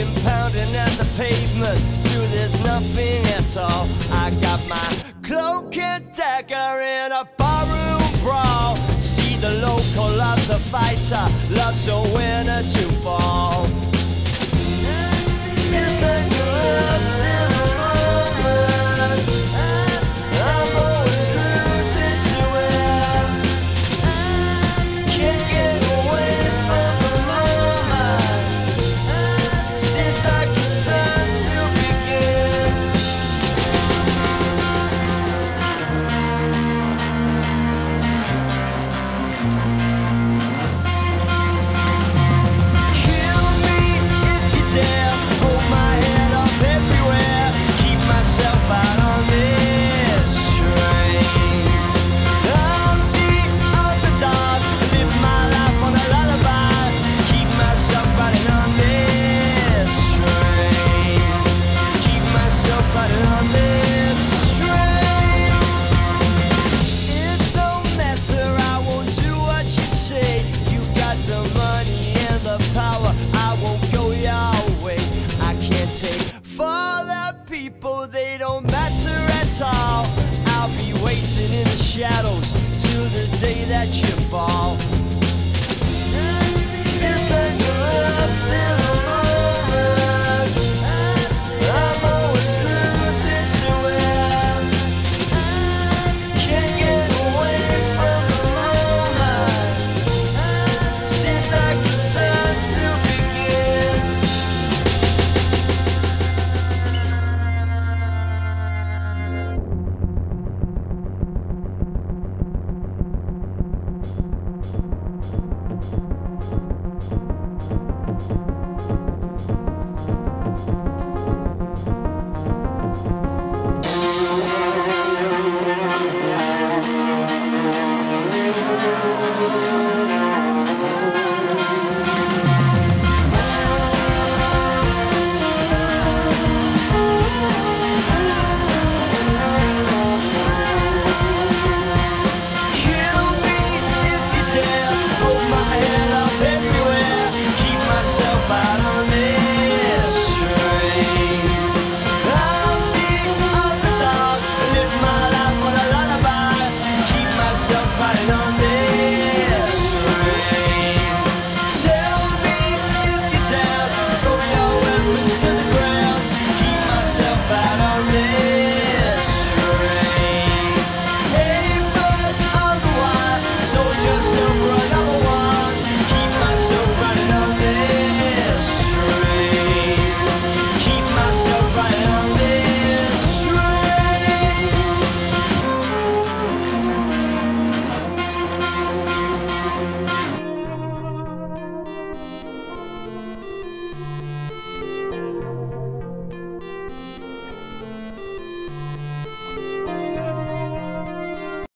been pounding at the pavement till there's nothing at all. I got my cloak and dagger in a barroom brawl. See, the local loves a fighter, loves a winner to fall. Feels like you're lost in the moment. I'm always losing to it. Can't get away from the moment. Seems like it's time to begin. Kill me if you dare. Hold my head up everywhere. Keep myself out on this train. I'm the underdog. Live my life on a lullaby. Keep myself riding on this train. Keep myself riding on this train. It don't matter, I won't do what you say. You got the money and the power, I won't go your way. I can't take for the people, they don't matter at all. I'll be waiting in the shadows till the day that you fall.